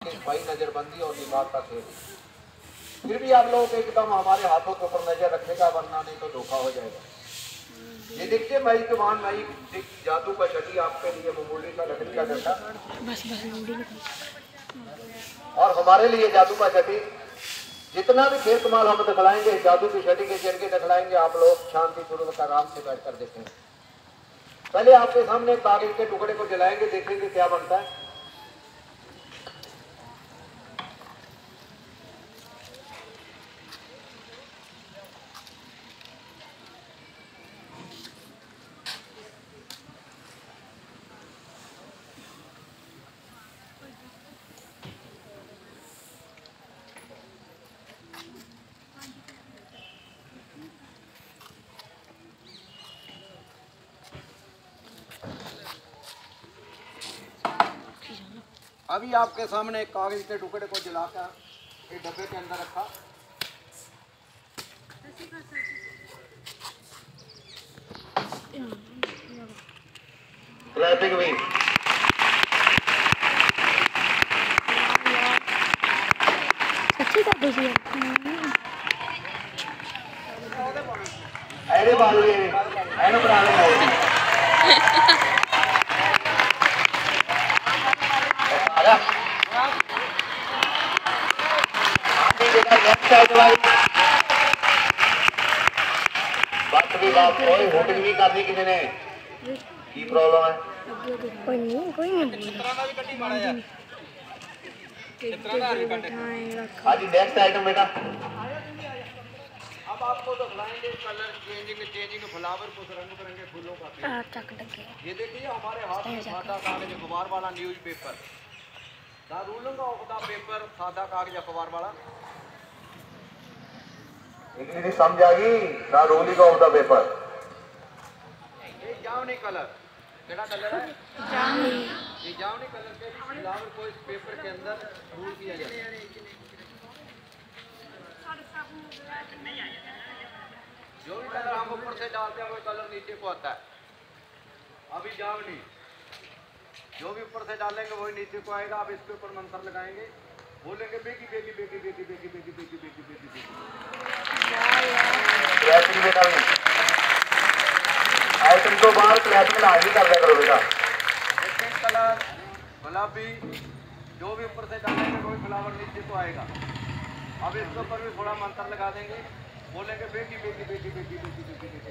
भाई नजरबंदी और दिमाग का खेल। फिर भी आप लोग एकदम हमारे हाथों के ऊपर नजर रखेगा, वरना नहीं तो धोखा हो जाएगा। ये देखिए भाई जवान भाई, जादू का छठी आपके लिए मामूली सा लकड़ी का डंडा, और हमारे लिए जादू का छठी। जितना भी खेल कमाल हम दिखलाएंगे, जादू की छठी के जरिए दिखलाएंगे, आप लोग शांति पूर्वक आराम से बैठकर देखेंगे। पहले आपके सामने कागज के टुकड़े को जलाएंगे, देखेंगे क्या बनता है। अभी आपके सामने एक कागज के टुकड़े को जलाकर एक डब्बे के अंदर रखा। क्लैपिंग भी अरे बाल ऐनो बना लो बात कोई होटल भी कर दी किसी ने की प्रॉब्लम है। कोई नहीं हाँ जी नेक्स्ट आइटम बेटा। अब आपको दिखलाएंगे कलर चेंजिंग फ्लावर कुछ रंग बिरंगे फूलों का। ये देखिए हमारे हाथ में सादा कागज अखबार वाला newspaper, the ruling of the paper, सादा कागज अखबार वाला। इंग्लिश समझ आ गई? The ruling of the paper. ये जामुनी कलर, केड़ा कलर है? जामुनी। ये जामुनी कलर के फ्लावर को इस पेपर के अंदर रूल किया जाता है। जो भी कलर हम ऊपर से डालते हैं वो कलर नीचे को आता है। अभी जामुनी जो भी ऊपर से डालेंगे वही नीचे को आएगा। अब इसके ऊपर मंत्र लगाएंगे, बोलेंगे बेकी बेकी बेकी बेकी बेकी बेकी बेकी बेकी बेकी बेकी। बेटा आइटम तो बाहर क्लैपिंग ना ही कर दिया करो बेटा। कलर गुलाबी जो भी ऊपर से डालेंगे वही फ्लावर नीचे को आएगा। अब इसके ऊपर भी थोड़ा मंत्र लगा देंगे, बोलेंगे बेटी बेटी बेटी बेटी बेटी बेटी बेटी।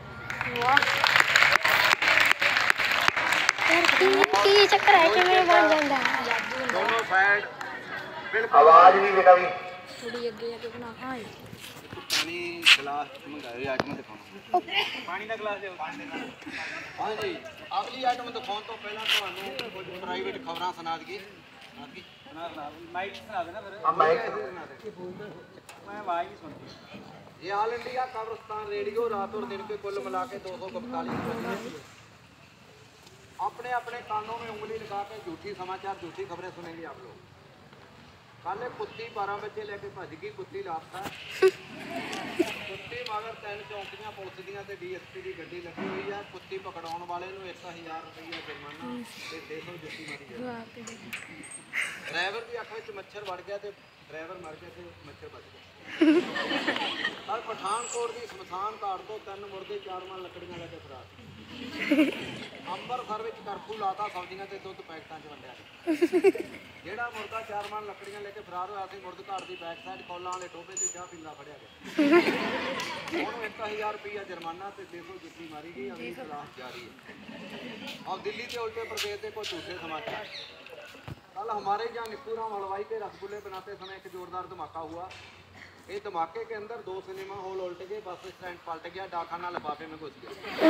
चक्कर है कि मेरे बन जाता है दोनों साइड बिल्कुल। आवाज भी बेटा भी थोड़ी आगे जाके बना। हां पानी गिलास मंगाए आइटम दिखाओ। पानी का गिलास दे। हां जी अगली आइटम दिखाओ तो पहला ਤੁਹਾਨੂੰ ਕੁਝ ਪ੍ਰਾਈਵੇਟ ਖਬਰਾਂ ਸੁਣਾ ਦਈਏ। ਸੁਣਾ ਮਾਈਕ ਸੁਣਾ ਦੇਣਾ ਫਿਰ। ਹਾਂ ਮਾਈਕ ਸੁਣਾ ਦੇ। मैं आवाज नहीं सुनती। ये ऑल इंडिया कब्रिस्तान रेडियो रात और दिन के कुल मिला के 241 अपने अपने कानों में उंगली लगा के झूठी समाचार झूठी खबरें सुनेंगे आप लोग। कल कुत्ती 12 बजे लेके भज गई, कुत्ती लापता। कुत्ती मगर 3 चौकियां पुलिस दियां ते DSP की गड्डी लगी हुई है। कुत्ती पकड़ाउण वाले नूं 1000 रुपया जुर्माना ते 600 जुत्ती मारी जाए। ड्राइवर की अख विच मच्छर वड़ गया ते ड्राइवर मर गया ते मच्छर बच गया। कल पठानकोट की शमशान घाट तो 3 मुर्दे 4 मन लकड़ियां लेके फरार। अंबरसर विच कर्फ्यू लाता, सब्जियां ते दुध पैकटां च वंडिया। ਜਿਹੜਾ ਮੁਰਦਾ 4 ਮਣ ਲੱਕੜੀਆਂ ਲੈ ਕੇ ਫਰਾਰ ਹੋਇਆ ਸੀ, ਮੁਰਦ ਘਾਟ ਦੀ ਬੈਕ ਸਾਈਡ ਕੌਲਾਂ ਵਾਲੇ ਟੋਭੇ ਤੇ ਚਾਹ ਪੀਂਦਾ ਫੜਿਆ ਗਿਆ। ਉਹਨੂੰ 1000 ਰੁਪਇਆ जुर्माना ਤੇ 600 जुत्ती मारी गई। अभी तलाश जारी है। और दिल्ली के उल्टे प्रदेश के कुछ झूठे समाचार। कल हमारे यहाँ निप्पूराम हलवाई के रसगुल्ले बनाते समय एक जोरदार धमाका हुआ। इस धमाके के अंदर 2 सिनेमा हॉल उल्ट गए, बस स्टैंड पलट गया, डाकखाना लिफाफे में घुस गया।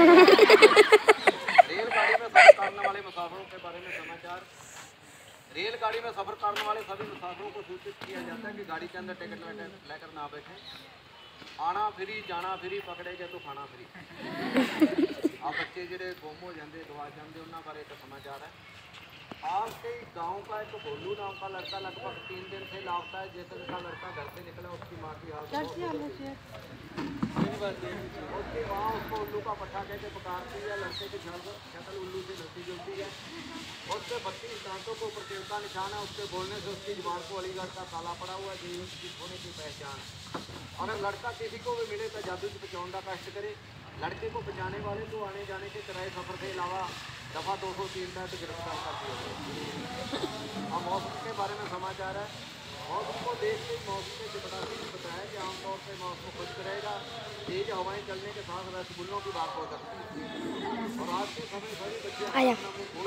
रेलगाड़ी में सफर करने वाले मुसाफिरों के बारे में समाचार। रेलगाड़ी में सफर करने वाले सभी मुसाफिरों को सूचित किया जाता है कि गाड़ी के अंदर टिकट लेकर ना बैठें। आना फ्री जाना फ्री, पकड़े गए तो खाना फ्री। आप बच्चे जो गुम हो जाते गवा जाते उन्होंने बारे एक समाचार है। आज के गांव का एक भोलू नाम का लड़का लगभग 3 दिन से लापता है। जैसे का लड़का घर से निकला उसकी माँ की हालत उसके वहाँ उसको उल्लू का पट्टा कहते पुकारती है, लड़के की शक्ल उल्लू से मिलती जुलती है। उसके 32 दांतों को ऊपर का निशान है, उसके बोलने से उसकी जुबान को अलीगढ़ का ताला पड़ा हुआ है, उसकी होने की पहचान है। अगर लड़का किसी को भी मिले तो जादू की बचाने का कष्ट करे। लड़के को बचाने वाले को आने जाने के किराए सफर के अलावा दफ़ा 203 में तो गिरफ्तार कर दिया। अब मौसम के बारे में समाचार है। मौसम को देख के मौसम के चपरासी ने बताया कि आमतौर पर मौसम खुश्क रहेगा, तेज हवाएं चलने के साथ रसगुल्लों की बात हो सकती है। और आज के समय सभी बच्चे आया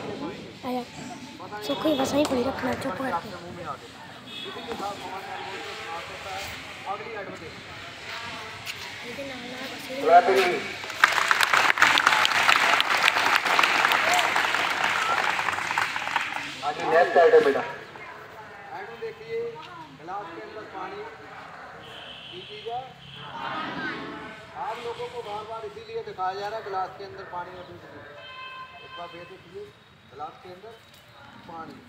सुखी बस ही पड़ी रखना चुप करके मुँह में आ गए। इसी के साथ समाचार बोलते समाप्त होता है। अगली एडवर्टाइज आगे नेक्स्ट आइटम बेटा। आइटम देखिए, गिलास के अंदर पानी की चीज है। आप लोगों को बार बार इसीलिए दिखाया जा रहा है गिलास के अंदर पानी है। एक बार फिर देखिए, गिलास के अंदर पानी।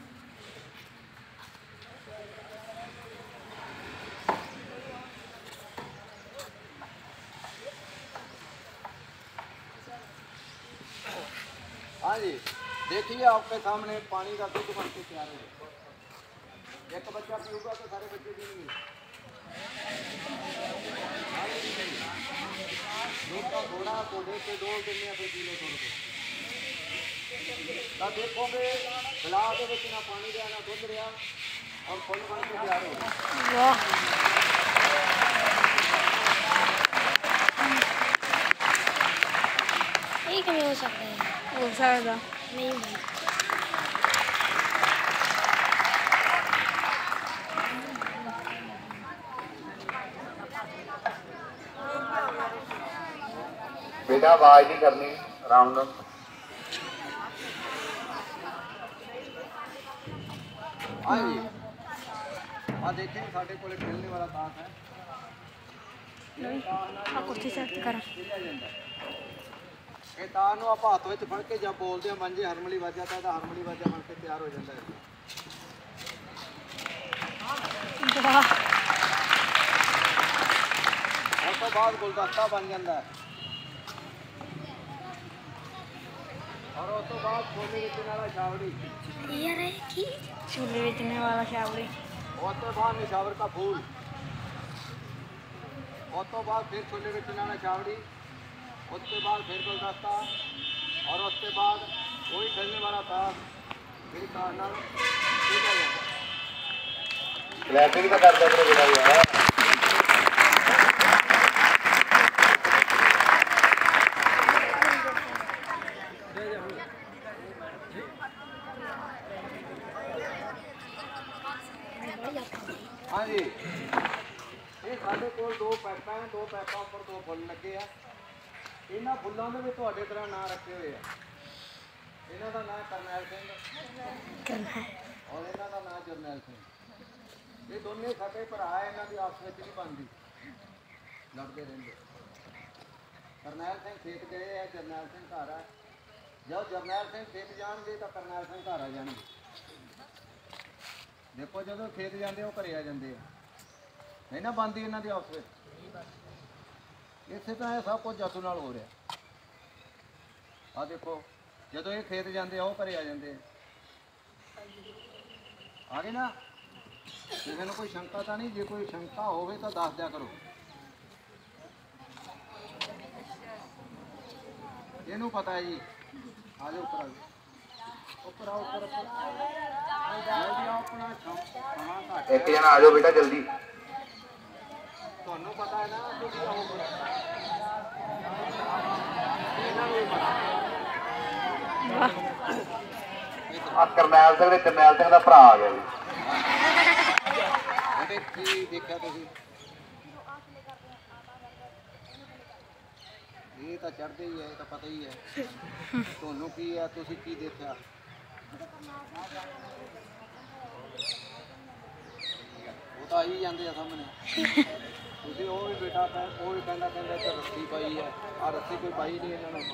हाँ जी, देखिए आपके सामने पानी का दूध बन के तैयार है। एक बच्चा पीऊगा तो सारे बच्चे पीएंगे। दूध का घोड़ा कोडे से डोल देने फिर पी लो थोड़े से। तब देखोगे गिलास के ਵਿੱਚ ना पानी रहा ना दूध रहा और फुल बन के तैयार हो गया। एक में हो सकता है, हो सकता नहीं भाई। बेटा आवाज नहीं करनी, आराम ਨਾਲ। हाँ जी, हाँ देखें साढ़े को खेलने वाला ताश है। कुर्सी सेट कर ਇਹ ਤਾਰ ਨੂੰ ਆਪਾਂ ਹੱਥ ਵਿੱਚ ਫੜ ਕੇ ਜਦ ਬੋਲਦੇ ਹਾਂ ਮੰਜੇ ਹਾਰਮੋਨੀ ਵੱਜ ਜਾਂਦਾ ਤਾਂ ਹਾਰਮੋਨੀ ਵੱਜਿਆ ਬਣ ਕੇ ਤਿਆਰ ਹੋ ਜਾਂਦਾ ਹੈ। ਉਸ ਤੋਂ ਬਾਅਦ ਗੁਲਦਸਤਾ ਬਣ ਜਾਂਦਾ ਹੈ ਔਰ ਉਸ ਤੋਂ ਬਾਅਦ ਛੋਲੇ ਵਿੱਚ ਨਾਲ ਛਾਵੜੀ यार है कि चूल्हे बेचने वाला शावड़ी। ਉਸ ਤੋਂ ਬਾਅਦ ਨਿਸ਼ਾਵਰ का फूल ਉਸ ਤੋਂ ਬਾਅਦ फिर छोले ਵਿੱਚ ਨਾਲ छावड़ी उसके बाद फिर गुलदस्ता और उसके बाद वही खेलने वाला ताश फिर ताश नाल ठीक है। क्लैपिंग तो कर दो बेटा यार। हाँ जी, ये साढ़े को 2 पैपा हैं, 2 पैपा उपर 2 फुल लगे हैं। ਇਹਨਾਂ ਫੁੱਲਾਂ ਦੇ ਵਿੱਚ ਤੁਹਾਡੇ ਤਰ੍ਹਾਂ ਨਾਂ ਰੱਖੇ ਹੋਏ ਆ। ਇਹਨਾਂ ਦਾ ਨਾਂ ਕਰਨੈਲ ਸਿੰਘ ਔਰ ਇਹਨਾਂ ਦਾ ਨਾਂ ਜਰਨੈਲ ਸਿੰਘ। ਇਹ ਦੋਨੇ ਸਾਡੇ ਭਰਾ ਇਹਨਾਂ ਦੀ ਆਪਸ ਵਿੱਚ ਨਹੀਂ ਬਣਦੀ, ਲੜਦੇ ਰਹਿੰਦੇ। ਕਰਨੈਲ ਸਿੰਘ ਖੇਤ ਗਏ ਆ, ਜਰਨੈਲ ਸਿੰਘ ਘਰ ਆ। ਜਦ ਜਰਨੈਲ ਸਿੰਘ ਖੇਤ ਜਾਣਗੇ ਤਾਂ ਕਰਨੈਲ ਸਿੰਘ ਘਰ ਆ ਜਾਣਗੇ। ਦੇਖੋ ਜਦੋਂ ਖੇਤ ਜਾਂਦੇ ਉਹ ਘਰੇ ਆ ਜਾਂਦੇ ਆ, ਨਹੀਂ ਨਾ ਬਣਦੀ ਇਹਨਾਂ ਦੀ ਆਪਸ ਵਿੱਚ। ਇੱਥੇ ਤਾਂ ਇਹ ਸਭ ਕੁਝ ਜਾਦੂ ਨਾਲ ਹੋ ਰਿਹਾ। ਆ ਦੇਖੋ ਜਦੋਂ ਇਹ ਖੇਤ ਜਾਂਦੇ ਆ ਉਹ ਘਰੇ ਆ ਜਾਂਦੇ ਆ ਗਏ ਨਾ। ਕਿਸੇ ਨੂੰ ਕੋਈ ਸ਼ੰਕਾ ਤਾਂ ਨਹੀਂ? ਜੇ ਕੋਈ ਸ਼ੰਕਾ ਹੋਵੇ ਤਾਂ ਦੱਸ ਦਿਆ ਕਰੋ। ਇਹਨੂੰ ਪਤਾ ਹੈ ਜੀ। ਆ ਜਾਓ ਉੱਪਰ, ਆ ਜਾਓ ਉੱਪਰ, ਆਓ ਉੱਪਰ ਉੱਪਰ ਆਪਣਾ ਸਮਾਂ ਘੱਟ एक जना आ जाओ बेटा जल्दी। ਤੁਹਾਨੂੰ ਪਤਾ ਹੈ ਨਾ ਤੁਸੀਂ ਆਓ ਉੱਪਰ। ਇਹਨਾਂ ਨੂੰ ਵੀ ਪਤਾ। ਆ ਕਰਨੈਲ ਸਿੰਘ ਦੇ ਕਰਨੈਲ ਸਿੰਘ ਦਾ ਭਰਾ ਆ ਗਿਆ ਜੀ। ਉਹਦੇ ਕੀ ਦੇਖਿਆ ਤੁਸੀਂ? ਇਹ ਤਾਂ ਚੜ੍ਹਦੇ ਹੀ ਹੈ, ਇਹ ਤਾਂ ਪਤਾ ਹੀ ਹੈ। ਤੁਹਾਨੂੰ ਕੀ ਹੈ, ਤੁਸੀਂ ਕੀ ਦੇਖਿਆ? ਉਹ ਤਾਂ ਆਈ ਜਾਂਦੇ ਆ ਸਾਹਮਣੇ। ਤੁਸੀਂ ਉਹ ਵੀ ਬੇਟਾ ਉਹ ਵੀ ਕਹਿੰਦਾ ਇੱਥੇ ਰੱਸੀ ਪਾਈ ਹੈ। ਆ ਰੱਸੀ ਕੋਈ ਪਾਈ ਨਹੀਂ ਇਹਨਾਂ ਨੂੰ।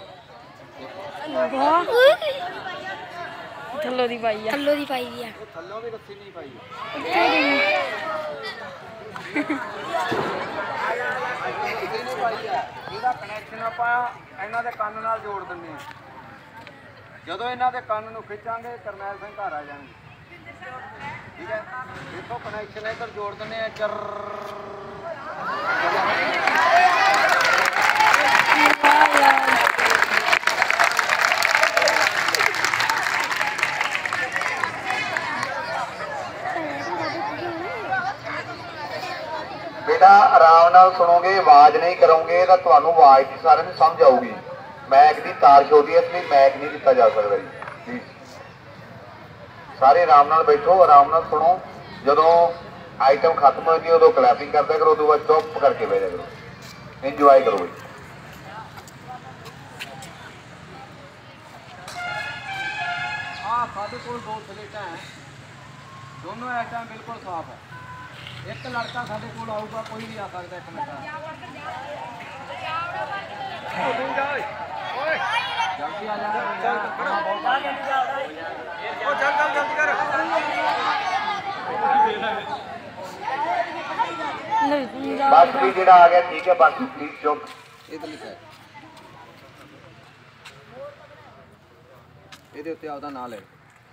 थल्लो दी पाई है। थल्लो दी पाई दिया ਉਹ ਥੱਲੋਂ ਵੀ ਰੱਸੀ ਨਹੀਂ ਪਾਈ। ਕਿਸੇ ਨੇ ਪਾਈ ਹੈ ਇਹਦਾ ਕਨੈਕਸ਼ਨ ਆਪਾਂ ਇਹਨਾਂ ਦੇ ਕੰਨ ਨਾਲ ਜੋੜ ਦਿੰਦੇ ਹਾਂ। ਜਦੋਂ ਇਹਨਾਂ ਦੇ ਕੰਨ ਨੂੰ ਖਿੱਚਾਂਗੇ ਕਰਨੈਲ ਸਿੰਘ ਘਰ ਆ ਜਾਣਗੇ। ਠੀਕ ਹੈ, ਦੇਖੋ ਕਨੈਕਸ਼ਨ ਇੱਧਰ ਜੋੜ ਦਿੰਦੇ ਆ। ਚਰ बेटा आराम नाल सुनोगे, आवाज नहीं करोगे तो तुहानू आवाज की सारे नूं समझ आऊगी। मैक की तार छोटी है इसलिए मैक नहीं दिता जा सकता जी। प्लीज सारे आराम नाल बैठो, आराम नाल सुनो। जदों आइटम खत्म होगी उदों क्लैपिंग करदे करो, उदों बाद चुप करके बैठ करो, इंजॉय करो भाई। हाँ साढ़े को दो स्लेटां हैं, दोनों इस टाइम बिल्कुल साफ है। एक लड़का साढ़े को आऊगा, कोई भी आ सकता एक मिनट। जल्दी आ जाना, जल्दी कर। बस भी जेड़ा आ गया ठीक है, बाकी प्लीज चुप। इधर लिखा है, ਇਹਦੇ ਉੱਤੇ ਆਪਦਾ ਨਾਂ ਲੈ।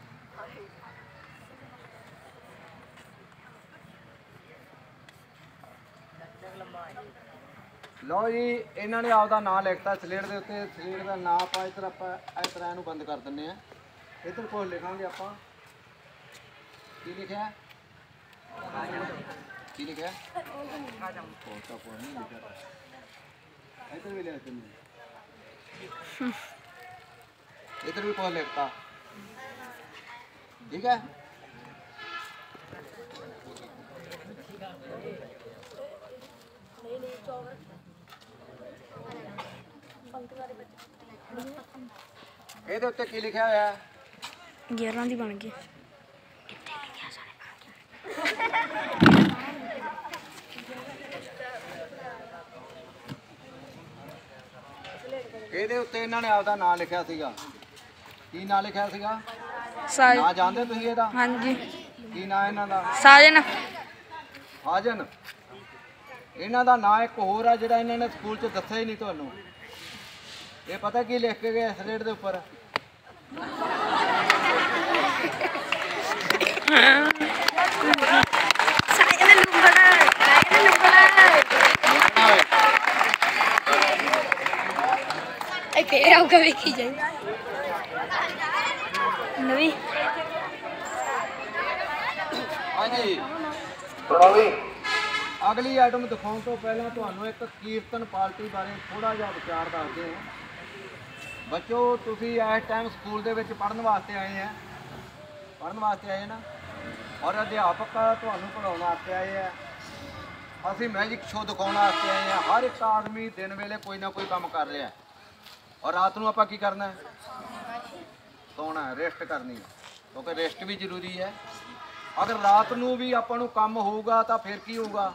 ਲਓ ਜੀ, ਇਹਨਾਂ ਨੇ ਆਪਦਾ ਨਾਂ ਲਿਖਤਾ ਸਲੇਟ ਦੇ ਉੱਤੇ। ਸਲੇਟ ਦਾ ਨਾਂ ਆਪਾਂ ਇਸ ਤਰ੍ਹਾਂ ਇਹਨੂੰ ਬੰਦ ਕਰ ਦਿੰਦੇ ਆ। ਇੱਧਰ ਕੋਲ ਲਿਖਾਂਗੇ ਆਪਾਂ, ਕੀ ਲਿਖਿਆ? ਕੀ ਲਿਖਿਆ? ਇੱਧਰ ਵੀ ਲਿਖ ਦਿੰਦੇ, इधर भी कुछ लिखता। ठीक है, ਇਹਦੇ ਉੱਤੇ ਕੀ ਲਿਖਿਆ ਹੋਇਆ ਹੈ? 11 ਦੀ ਬਣ ਗਈ। ਇਹਦੇ ਉੱਤੇ ਇਹਨਾਂ ਨੇ ਆਪਦਾ ਨਾਮ ਲਿਖਿਆ ਸੀਗਾ। ਕੀ ਨਾਮ ਲਿਖਿਆ ਸੀਗਾ? ਸਾਜ। ਨਾਂ ਜਾਣਦੇ ਤੁਸੀਂ ਇਹਦਾ? ਹਾਂਜੀ। ਕੀ ਨਾਂ ਇਹਨਾਂ ਦਾ? ਸਾਜਨ। ਸਾਜਨ। ਇਹਨਾਂ ਦਾ ਨਾਂ ਇੱਕ ਹੋਰ ਆ ਜਿਹੜਾ ਇਹਨਾਂ ਨੇ ਸਕੂਲ 'ਚ ਦੱਸਿਆ ਹੀ ਨਹੀਂ ਤੁਹਾਨੂੰ। ਇਹ ਪਤਾ ਕੀ ਲਿਖ ਕੇ ਗਏ ਸਲੇਟ ਦੇ ਉੱਪਰ? फिर आपका देखी जाए नवी। हाँ जी, सुनो भी अगली आइटम दिखाने तो पहले ਤੁਹਾਨੂੰ ਇੱਕ ਕੀਰਤਨ ਪਾਰਟੀ ਬਾਰੇ ਥੋੜਾ ਜਿਹਾ ਵਿਚਾਰ ਦੱਸਦੇ ਹਾਂ। ਬੱਚੋ ਤੁਸੀਂ ਇਸ ਟਾਈਮ ਸਕੂਲ ਦੇ ਵਿੱਚ ਪੜ੍ਹਨ ਵਾਸਤੇ ਆਏ ਆ, ਨਾ, ਔਰ ਅਧਿਆਪਕ ਤੁਹਾਨੂੰ ਪੜ੍ਹਾਉਣ ਵਾਸਤੇ ਆਏ ਆ। ਅਸੀਂ ਮੈਜਿਕ ਸ਼ੋਅ ਦਿਖਾਉਣ ਵਾਸਤੇ ਆਏ ਆ। ਹਰ ਇੱਕ ਆਦਮੀ ਦਿਨ ਵੇਲੇ ਕੋਈ ਨਾ ਕੋਈ ਕੰਮ ਕਰ ਰਿਹਾ, ਔਰ ਰਾਤ ਨੂੰ ਆਪਾਂ ਕੀ ਕਰਨਾ ਹੈ? ਸੌਣਾ ਹੈ, ਰੈਸਟ ਕਰਨੀ ਹੈ, ਕਿਉਂਕਿ ਰੈਸਟ ਵੀ ਜ਼ਰੂਰੀ ਹੈ। ਅਗਰ ਰਾਤ ਨੂੰ ਵੀ ਆਪਾਂ ਨੂੰ ਕੰਮ ਹੋਊਗਾ ਤਾਂ ਫਿਰ ਕੀ ਹੋਊਗਾ?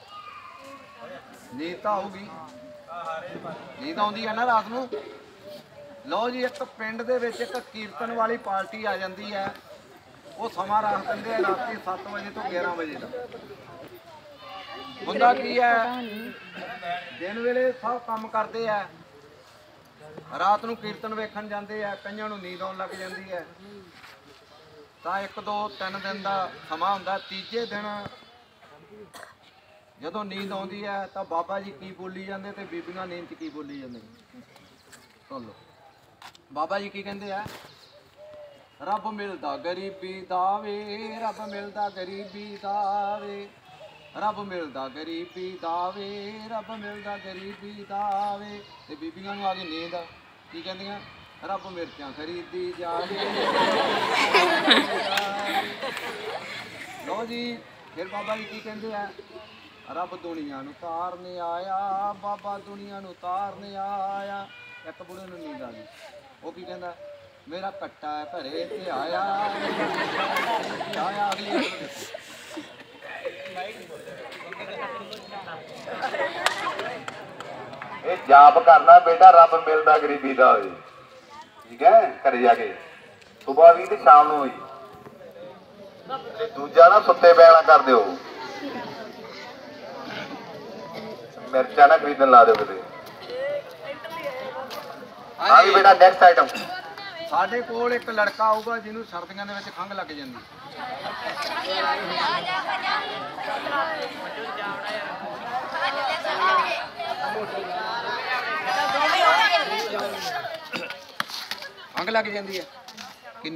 ਨੀਂਦ ਤਾਂ ਆਊਗੀ, ਨੀਂਦ ਆਉਂਦੀ ਹੈ ਨਾ ਰਾਤ ਨੂੰ। ਲਓ ਜੀ, ਇੱਕ ਪਿੰਡ ਦੇ ਵਿੱਚ ਇੱਕ ਕੀਰਤਨ ਵਾਲੀ ਪਾਰਟੀ ਆ ਜਾਂਦੀ ਹੈ। ਉਹ ਸਮਾਂ ਰੱਖ ਦਿੰਦੇ ਆ ਰਾਤੀ 7 ਵਜੇ ਤੋਂ 11 ਵਜੇ ਦਾ। ਹੁੰਦਾ ਕੀ ਹੈ, ਦਿਨ ਵੇਲੇ ਸਭ ਕੰਮ ਕਰਦੇ ਆ, ਰਾਤ ਨੂੰ ਕੀਰਤਨ ਵੇਖਣ ਜਾਂਦੇ ਆ। ਕਈਆਂ ਨੂੰ ਨੀਂਦ ਆਉਣ ਲੱਗ ਜਾਂਦੀ ਹੈ। ਤਾਂ 1 2 3 ਦਿਨ ਦਾ ਸਮਾਂ ਹੁੰਦਾ। ਤੀਜੇ ਦਿਨ ਜਦੋਂ ਨੀਂਦ ਆਉਂਦੀ ਹੈ ਤਾਂ ਬਾਬਾ ਜੀ ਕੀ ਬੋਲੀ ਜਾਂਦੇ ਤੇ ਬੀਬੀਆਂ ਨੀਂਦ 'ਚ ਕੀ ਬੋਲੀ ਜਾਂਦੀਆਂ? ਸੁਣ ਲਓ, ਬਾਬਾ ਜੀ ਕੀ ਕਹਿੰਦੇ ਆ? ਰੱਬ ਮਿਲਦਾ ਗਰੀਬੀ ਦਾ ਵੇ, ਰੱਬ ਮਿਲਦਾ ਗਰੀਬੀ ਦਾ ਵੇ, ਰੱਬ ਮਿਲਦਾ ਗਰੀਬੀ ਦਾ ਵੇ, ਰੱਬ ਮਿਲਦਾ ਗਰੀਬੀ ਦਾ ਵੇ। ਤੇ ਬੀਬੀਆਂ ਨੂੰ ਆ ਗਈ ਨੀਂਦ, ਕੀ ਕਹਿੰਦੀਆਂ? ਰੱਬ ਮਿਰਚਾਂ ਖਰੀਦੀ ਜਾਵੇ। ਲਓ ਜੀ, ਫਿਰ ਬਾਬਾ ਜੀ ਕੀ ਕਹਿੰਦੇ ਆ? ਰੱਬ ਦੁਨੀਆ ਨੂੰ ਤਾਰਨ ਆਇਆ, ਬਾਬਾ ਦੁਨੀਆ ਨੂੰ ਤਾਰਨ ਆਇਆ। ਇੱਕ ਬੁੜੇ ਨੂੰ ਨੀਂਦ ਆ ਗਈ, ਉਹ ਕੀ ਕਹਿੰਦਾ? ਮੇਰਾ ਕੱਟਾ ਘਰੇ ਤੇ ਆਇਆ। ਅਗਲੀ ਇਹ ਜਾਪ ਕਰਨਾ ਬੇਟਾ, ਰੱਬ ਮਿਲਦਾ ਗਰੀਬੀ ਦਾ ਹੋਵੇ। ਠੀਕ ਹੈ, ਘਰੇ ਜਾ ਕੇ ਸੁਬਾਹ ਵੀ ਤੇ ਸ਼ਾਮ ਨੂੰ ਵੀ। ਤੇ ਦੂਜਾ ਨਾ ਸੁੱਤੇ ਪੈਣਾ ਕਰ ਦਿਓ। मिर्चा ना खरीदन ला दो किते। हाँ जी बेटा नेक्स्ट आइटम। ਸਾਡੇ ਕੋਲ ਇੱਕ ਲੜਕਾ ਆਊਗਾ ਜਿਹਨੂੰ ਸਰਦੀਆਂ ਦੇ ਵਿੱਚ ਖੰਘ ਲੱਗ ਜਾਂਦੀ। ਖੰਘ ਲੱਗ ਜਾਂਦੀ ਹੈ ਕਿੰਨੀ?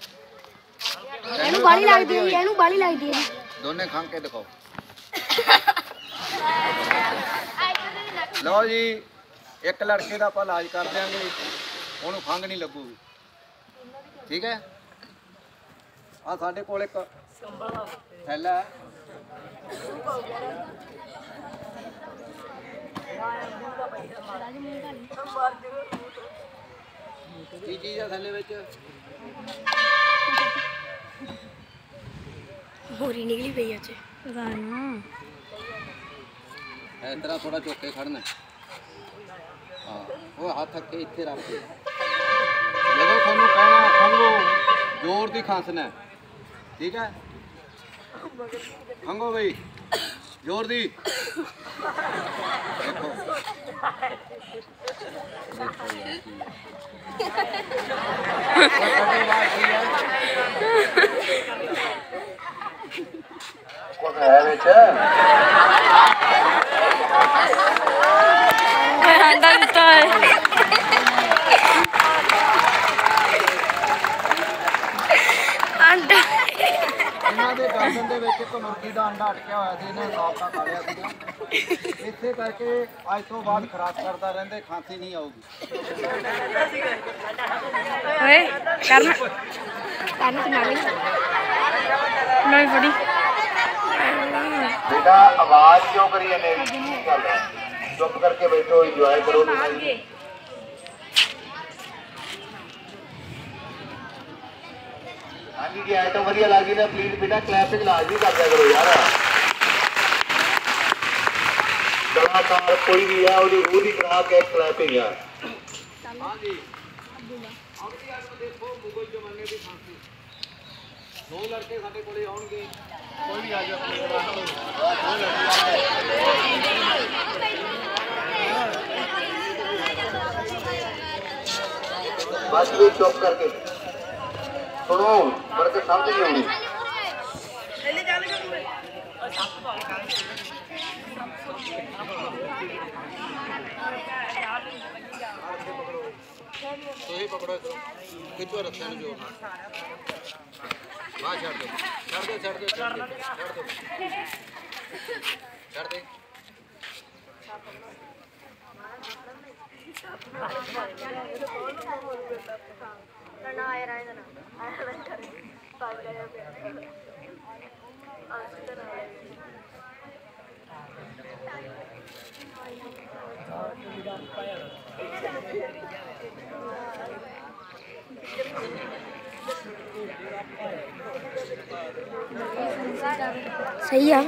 ਇਹਨੂੰ ਬਾਲੀ ਲੱਗਦੀ ਹੈ, ਇਹਨੂੰ ਬਾਲੀ ਲੱਗਦੀ ਹੈ। ਦੋਨੇ ਖੰਘ ਕੇ ਦਿਖਾਓ। ਲਓ ਜੀ ਇੱਕ ਲੜਕੇ ਦਾ ਆਪਾਂ ਇਲਾਜ ਕਰ ਦਿਆਂਗੇ, ਉਹਨੂੰ ਖੰਘ ਨਹੀਂ ਲੱਗੂਗੀ। ठीक है आ साडे कोल एक थैला है की चीज है थैले विच मोरी निकली पई अज पता ना इस तरह थोड़ा चौके खड़ना। हाँ वो हाथ थक के इत्थे रख के ਜਦੋਂ ਤੁਹਾਨੂੰ ਕਹਿਣਾ ਖੰਘੋ ਜ਼ੋਰ ਦੀ ਖਾਂਸਣਾ ਹੈ, ਠੀਕ ਹੈ? ਖੰਘੋ ਬਈ ਜ਼ੋਰ ਦੀ। ਦੇਖੋ कुछ है विच अंडा दिता है। अंडा ਇਹਨਾਂ ਦੇ ਗਰਦਨ ਦੇ ਵਿੱਚ ਇੱਕ ਮੁਰਗੀ ਦਾ ਅੰਡਾ ਅਟਕਿਆ ਹੋਇਆ ਸੀ, ਇਹਨਾਂ ਸਾਫ ਕਰ ਲਿਆ ਸੀਗਾ। ਇਸੇ ਕਰਕੇ ਅੱਜ ਤੋਂ ਬਾਅਦ ਖਰਾਬ ਕਰਦਾ ਰਹਿੰਦੇ, ਖਾਂਸੀ ਨਹੀਂ ਆਊਗੀ। ओए करना कान से नाली मैं बड़ी बेटा आवाज क्यों करी है? चुप करके बैठो, एंजॉय करो। हाँ जी जी आइटम वधिया लगी ना, प्लीज बेटा क्लैपिंग लाजमी कर दिया करो यार। कलाकार कोई भी है वो रूह की खुराक है क्लैपिंग यार। हाँ जी अगली आइटम देखो मुगल जमाने की फांसी। दो लड़के साडे कोले आउणगे, कोई भी आ जाओ। बस भी चुप करके सुनो, पर के समझ नहीं आनी। तो ही पकड़ो इसको, खिंचो रस्ते में जोर। वहाँ छड़ दो, छड़ दो, छड़ दो, छड़ दो, छड़ दो, छड़ दे। सही है।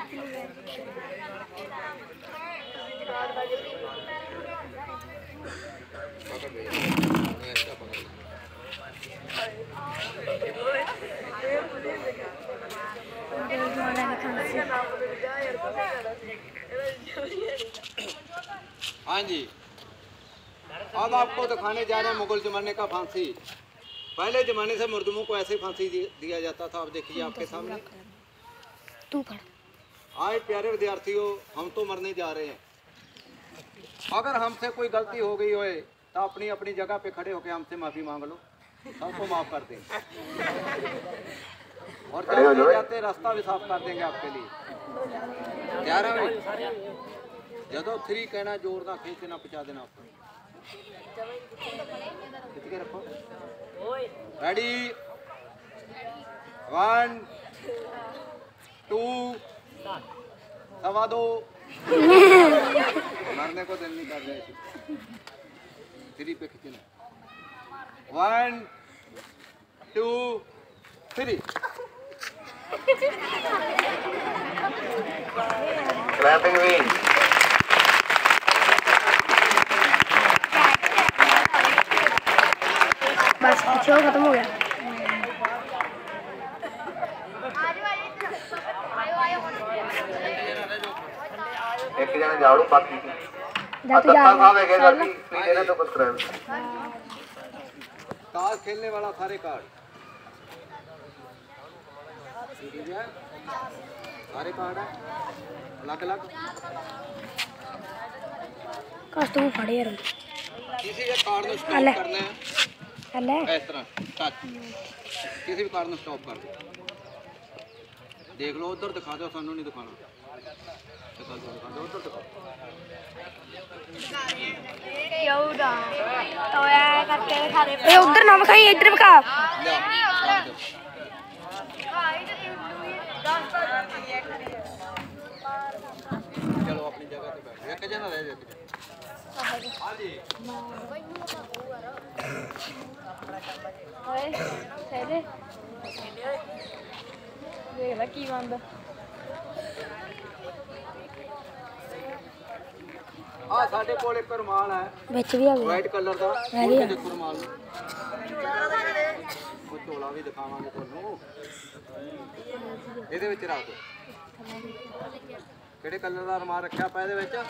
हाँ जी अब आपको दिखाने जा रहे हैं मुगल जमाने का फांसी। पहले जमाने से मुर्दमों को ऐसे फांसी दिया जाता था। अब देखिए आपके सामने। तू पढ़। आए प्यारे विद्यार्थियों, हम तो मरने जा रहे हैं। अगर हमसे कोई गलती हो गई होए तो अपनी अपनी जगह पे खड़े होकर हमसे माफ़ी मांग लो, सबको माफ़ कर देंगे और जाते जाते रास्ता भी साफ कर देंगे आपके लिए। तैयार है भाई? जदों 3 कहना जोर ना खींच देना, पहुँचा देना आपको। खींच के रखो। रेडी 1 2 सवा 2 मरने को दिल नहीं कर रहे। 3 पे खींचना। 1 2 3 क्लैपिंग भी बस शो खत्म हो गया। एक जने झाड़ू बाकी जा तू दत्ता जा साहब है क्या प्लीज इन्हें तो कुछ कराओ ताश खेलने वाला सारे कार्ड ठीक है सारे कार्ड है अलग अलग कस तू फड़ यार किसी के कार्ड को स्टॉप अले। करना है हले इस तरह टच किसी भी कार्ड को स्टॉप कर दो देख लो उधर दिखा दो सानू नहीं दिखाना दिखा दो उधर दिखाओ ए उधर ना खाई इधर खा चलो अपनी जगह पे बैठो एक जना रह जाए हाँ जी ਓਏ ਸੇਰੇ ਦੇਖ ਲੈ ਕੀ ਬੰਦ ਆ ਸਾਡੇ ਕੋਲ ਇੱਕ ਰੁਮਾਲ ਹੈ ਵਿੱਚ ਵੀ ਆ ਗਿਆ ਵਾਈਟ ਕਲਰ ਦਾ ਹੈਗੀ ਆ। ਦੇਖੋ ਰੁਮਾਲ ਨੂੰ ਉਹ ਝੋਲਾ ਵੀ ਦਿਖਾਵਾਂਗੇ ਤੁਹਾਨੂੰ ਇਹਦੇ ਵਿੱਚ ਰੱਖ ਦਿਓ ਕਿਹੜੇ ਕਲਰ ਦਾ ਰੁਮਾਲ ਰੱਖਿਆ ਆਪਾਂ ਇਹਦੇ ਵਿੱਚ